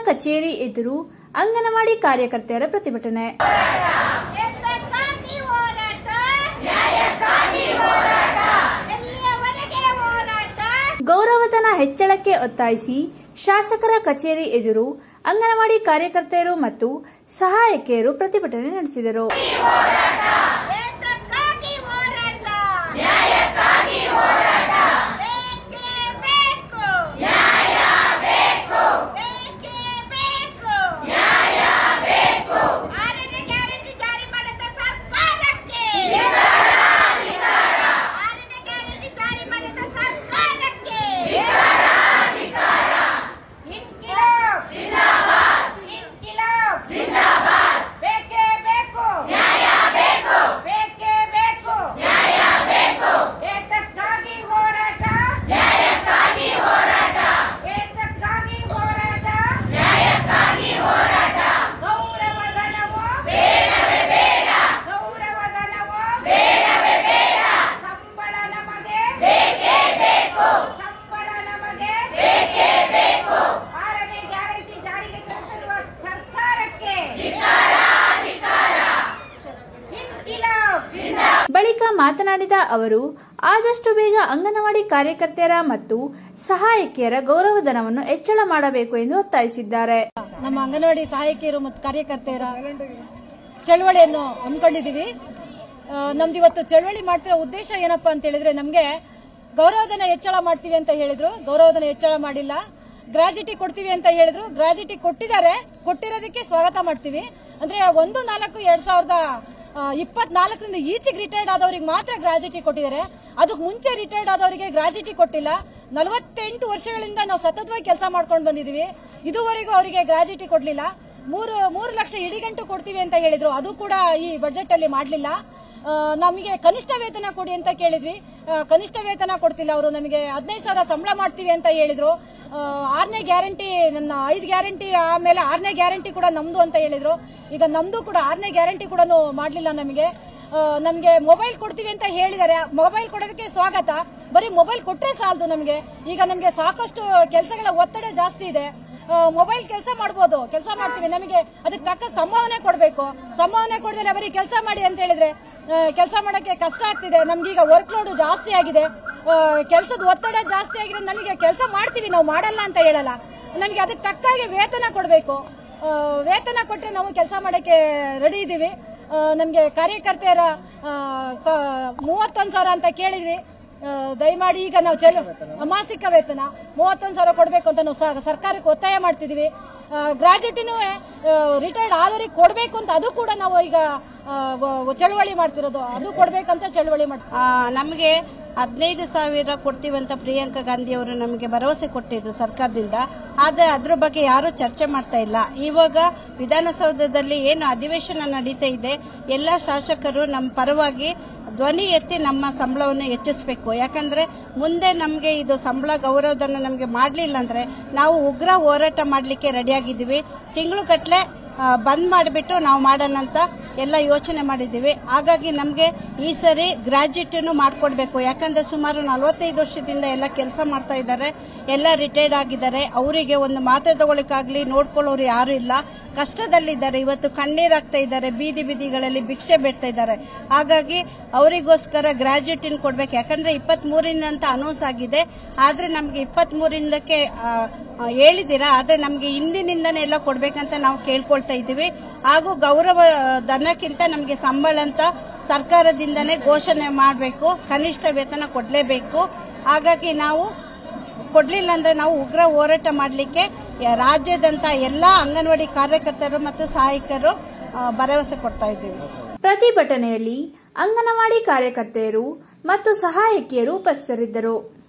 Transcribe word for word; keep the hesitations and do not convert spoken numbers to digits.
ಕಚೇರಿ ಎದುರು ಅಂಗನವಾಡಿ ಕಾರ್ಯಕರ್ತೆಯರ ಪ್ರತಿಭಟನೆ. ಗೌರವಧನ ಹೆಚ್ಚಳಕ್ಕೆ ಒತ್ತಾಯಿಸಿ ಶಾಸಕರ ಕಚೇರಿ ಎದುರು ಅಂಗನವಾಡಿ ಕಾರ್ಯಕರ್ತೆಯರು ಮತ್ತು ಸಹಾಯಕಿಯರು ಪ್ರತಿಭಟನೆ ನಡೆಸಿದರು. ಬಳಿಕ ಮಾತನಾಡಿದ ಅವರು, ಆದಷ್ಟು ಬೇಗ ಅಂಗನವಾಡಿ ಕಾರ್ಯಕರ್ತೆಯರ ಮತ್ತು ಸಹಾಯಕಿಯರ ಗೌರವಧನವನ್ನು ಹೆಚ್ಚಳ ಮಾಡಬೇಕು ಎಂದು ಒತ್ತಾಯಿಸಿದ್ದಾರೆ. ನಮ್ಮ ಅಂಗನವಾಡಿ ಸಹಾಯಕಿಯರು ಮತ್ತು ಕಾರ್ಯಕರ್ತೆಯರ ಚಳವಳಿಯನ್ನು ಹಮ್ಮಿಕೊಂಡಿದ್ದೀವಿ. ನಮ್ದು ಇವತ್ತು ಚಳವಳಿ ಮಾಡ್ತಿರೋ ಉದ್ದೇಶ ಏನಪ್ಪಾ ಅಂತ ಹೇಳಿದ್ರೆ, ನಮಗೆ ಗೌರವಧನ ಹೆಚ್ಚಳ ಮಾಡ್ತೀವಿ ಅಂತ ಹೇಳಿದ್ರು, ಗೌರವಧನ ಹೆಚ್ಚಳ ಮಾಡಿಲ್ಲ. ಗ್ರಾಜ್ಯುಟಿ ಕೊಡ್ತೀವಿ ಅಂತ ಹೇಳಿದ್ರು, ಗ್ರಾಜ್ಯುಟಿ ಕೊಟ್ಟಿದ್ದಾರೆ. ಕೊಟ್ಟಿರೋದಕ್ಕೆ ಸ್ವಾಗತ ಮಾಡ್ತೀವಿ. ಅಂದ್ರೆ ಒಂದು ನಾಲ್ಕು ಎರಡ್ ಸಾವಿರದ ಇಪ್ಪತ್ನಾಲ್ಕರಿಂದ ಈಚೆಗೆ ರಿಟೈರ್ಡ್ ಆದವರಿಗೆ ಮಾತ್ರ ಗ್ರಾಜ್ಯುಟಿ ಕೊಟ್ಟಿದ್ದಾರೆ. ಅದಕ್ಕೆ ಮುಂಚೆ ರಿಟೈರ್ಡ್ ಆದವರಿಗೆ ಗ್ರಾಜ್ಯುಟಿ ಕೊಟ್ಟಿಲ್ಲ. ನಲವತ್ತೆಂಟು ವರ್ಷಗಳಿಂದ ನಾವು ಸತತವಾಗಿ ಕೆಲಸ ಮಾಡ್ಕೊಂಡು ಬಂದಿದ್ದೀವಿ. ಇದುವರೆಗೂ ಅವರಿಗೆ ಗ್ರಾಜ್ಯುಟಿ ಕೊಡ್ಲಿಲ್ಲ. ಮೂರು ಮೂರು ಲಕ್ಷ ಇಡಿಗಂಟು ಕೊಡ್ತೀವಿ ಅಂತ ಹೇಳಿದ್ರು, ಅದು ಕೂಡ ಈ ಬಜೆಟ್ ಅಲ್ಲಿ ಮಾಡಲಿಲ್ಲ. ನಮಗೆ ಕನಿಷ್ಠ ವೇತನ ಕೊಡಿ ಅಂತ ಕೇಳಿದ್ವಿ, ಕನಿಷ್ಠ ವೇತನ ಕೊಡ್ತಿಲ್ಲ ಅವರು. ನಮಗೆ ಹದಿನೈದು ಸಾವಿರ ಸಂಬಳ ಮಾಡ್ತೀವಿ ಅಂತ ಹೇಳಿದ್ರು. ಆರನೇ ಗ್ಯಾರಂಟಿ, ನನ್ನ ಐದು ಗ್ಯಾರಂಟಿ ಆಮೇಲೆ ಆರನೇ ಗ್ಯಾರಂಟಿ ಕೂಡ ನಮ್ದು ಅಂತ ಹೇಳಿದ್ರು. ಈಗ ನಮ್ದು ಕೂಡ ಆರನೇ ಗ್ಯಾರಂಟಿ ಕೂಡ ಮಾಡಲಿಲ್ಲ. ನಮಗೆ ನಮಗೆ ಮೊಬೈಲ್ ಕೊಡ್ತೀವಿ ಅಂತ ಹೇಳಿದ್ದಾರೆ. ಮೊಬೈಲ್ ಕೊಡೋದಕ್ಕೆ ಸ್ವಾಗತ. ಬರೀ ಮೊಬೈಲ್ ಕೊಟ್ರೆ ಸಾಲದು ನಮಗೆ. ಈಗ ನಮಗೆ ಸಾಕಷ್ಟು ಕೆಲಸಗಳ ಒತ್ತಡ ಜಾಸ್ತಿ ಇದೆ. ಮೊಬೈಲ್ ಕೆಲಸ ಮಾಡಬಹುದು, ಕೆಲಸ ಮಾಡ್ತೀವಿ. ನಮಗೆ ಅದಕ್ಕೆ ತಕ್ಕ ಸಂಭಾವನೆ ಕೊಡಬೇಕು. ಸಂಭಾವನೆ ಕೊಡದಿಲ್ಲ ಬರೀ ಕೆಲಸ ಮಾಡಿ ಅಂತ ಹೇಳಿದ್ರೆ ಕೆಲಸ ಮಾಡಕ್ಕೆ ಕಷ್ಟ ಆಗ್ತಿದೆ. ನಮ್ಗೀಗ ವರ್ಕ್ ಲೋಡ್ ಜಾಸ್ತಿ ಆಗಿದೆ, ಕೆಲಸದ ಒತ್ತಡ ಜಾಸ್ತಿ ಆಗಿದೆ. ನಮಗೆ ಕೆಲಸ ಮಾಡ್ತೀವಿ, ನಾವು ಮಾಡಲ್ಲ ಅಂತ ಹೇಳಲ್ಲ. ನಮಗೆ ಅದಕ್ಕೆ ತಕ್ಕಾಗಿ ವೇತನ ಕೊಡಬೇಕು. ವೇತನ ಕೊಟ್ಟರೆ ನಾವು ಕೆಲಸ ಮಾಡಕ್ಕೆ ರೆಡಿ ಇದ್ದೀವಿ. ನಮಗೆ ಕಾರ್ಯಕರ್ತೆಯರ ಮೂವತ್ತೊಂದು ಸಾವಿರ ಅಂತ ಕೇಳಿದ್ವಿ. ದಯಮಾಡಿ ಈಗ ನಾವು ಚಲ ಮಾಸಿಕ ವೇತನ ಮೂವತ್ತೊಂದು ಸಾವಿರ ಕೊಡಬೇಕು ಅಂತ ನಾವು ಸರ್ಕಾರಕ್ಕೆ ಒತ್ತಾಯ ಮಾಡ್ತಿದೀವಿ. ಗ್ರಾಜ್ಯುಟಿನೂ ರಿಟೈರ್ಡ್ ಆದವರಿಗೆ ಕೊಡಬೇಕು ಅಂತ ಅದು ಕೂಡ ನಾವು ಈಗ ಚಳವಳಿ ಮಾಡ್ತಿರೋದು. ಅದು ಕೊಡ್ಬೇಕಂತ ಚಳವಳಿ ಮಾಡ್ತೀವಿ. ನಮಗೆ ಹದಿನೈದು ಸಾವಿರ ಕೊಡ್ತೀವಂತ ಪ್ರಿಯಾಂಕಾ ಗಾಂಧಿ ಅವರು ನಮಗೆ ಭರವಸೆ ಕೊಟ್ಟಿದ್ರು ಸರ್ಕಾರದಿಂದ. ಆದ್ರೆ ಅದ್ರ ಬಗ್ಗೆ ಯಾರು ಚರ್ಚೆ ಮಾಡ್ತಾ ಇಲ್ಲ. ಇವಾಗ ವಿಧಾನಸೌಧದಲ್ಲಿ ಏನು ಅಧಿವೇಶನ ನಡೀತಾ ಇದೆ, ಎಲ್ಲ ಶಾಸಕರು ನಮ್ಮ ಪರವಾಗಿ ಧ್ವನಿ ಎತ್ತಿ ನಮ್ಮ ಸಂಬಳವನ್ನು ಹೆಚ್ಚಿಸಬೇಕು. ಯಾಕಂದ್ರೆ ಮುಂದೆ ನಮಗೆ ಇದು ಸಂಬಳ ಗೌರವಧನ ನಮಗೆ ಮಾಡಲಿಲ್ಲ ಅಂದ್ರೆ ನಾವು ಉಗ್ರ ಹೋರಾಟ ಮಾಡಲಿಕ್ಕೆ ರೆಡಿಯಾಗಿದ್ದೀವಿ. ತಿಂಗಳುಗಟ್ಟಲೆ ಬಂದ್ ಮಾಡಿಬಿಟ್ಟು ನಾವು ಮಾಡೋಣ ಅಂತ ಎಲ್ಲ ಯೋಚನೆ ಮಾಡಿದ್ದೀವಿ. ಹಾಗಾಗಿ ನಮಗೆ ಈ ಸರಿ ಗ್ರಾಜ್ಯುಟಿನೂ ಮಾಡಿಕೊಡ್ಬೇಕು. ಯಾಕಂದ್ರೆ ಸುಮಾರು ನಲವತ್ತೈದು ವರ್ಷದಿಂದ ಎಲ್ಲ ಕೆಲಸ ಮಾಡ್ತಾ ಇದ್ದಾರೆ, ಎಲ್ಲ ರಿಟೈರ್ಡ್ ಆಗಿದ್ದಾರೆ. ಅವರಿಗೆ ಒಂದು ಮಾತ್ರೆ ತಗೊಳ್ಳಿಕ್ಕಾಗ್ಲಿ ನೋಡ್ಕೊಳ್ಳೋರು ಯಾರು ಇಲ್ಲ, ಕಷ್ಟದಲ್ಲಿದ್ದಾರೆ. ಇವತ್ತು ಕಣ್ಣೀರಾಗ್ತಾ ಇದ್ದಾರೆ, ಬೀದಿ ಬೀದಿಗಳಲ್ಲಿ ಭಿಕ್ಷೆ ಬೇಡ್ತಾ ಇದ್ದಾರೆ. ಹಾಗಾಗಿ ಅವರಿಗೋಸ್ಕರ ಗ್ರಾಜ್ಯುಟಿನ ಕೊಡ್ಬೇಕು. ಯಾಕಂದ್ರೆ ಇಪ್ಪತ್ತ್ ಮೂರಿಂದ ಅಂತ ಅನೌನ್ಸ್ ಆಗಿದೆ, ಆದ್ರೆ ನಮ್ಗೆ ಇಪ್ಪತ್ತ್ ಮೂರಿಂದಕ್ಕೆ ಹೇಳಿದ್ದೀರಾ, ಆದ್ರೆ ನಮ್ಗೆ ಹಿಂದಿನಿಂದನೇ ಎಲ್ಲ ಕೊಡ್ಬೇಕಂತ ನಾವು ಕೇಳ್ಕೊಳ್ತಾ ಇದ್ದೀವಿ. ಹಾಗೂ ಗೌರವ ಧನಕ್ಕಿಂತ ನಮಗೆ ಸಂಬಳ ಅಂತ ಸರ್ಕಾರದಿಂದನೇ ಘೋಷಣೆ ಮಾಡಬೇಕು. ಕನಿಷ್ಠ ವೇತನ ಕೊಡ್ಲೇಬೇಕು. ಹಾಗಾಗಿ ನಾವು ಕೊಡ್ಲಿಲ್ಲ ಅಂದ್ರೆ ನಾವು ಉಗ್ರ ಹೋರಾಟ ಮಾಡಲಿಕ್ಕೆ ರಾಜ್ಯದಂತ ಎಲ್ಲಾ ಅಂಗನವಾಡಿ ಕಾರ್ಯಕರ್ತರು ಮತ್ತು ಸಹಾಯಕರು ಭರವಸೆ ಕೊಡ್ತಾ ಇದ್ದೀವಿ. ಪ್ರತಿಭಟನೆಯಲ್ಲಿ ಅಂಗನವಾಡಿ ಕಾರ್ಯಕರ್ತೆಯರು ಮತ್ತು ಸಹಾಯಕಿಯರು ಉಪಸ್ಥಿತರಿದ್ದರು.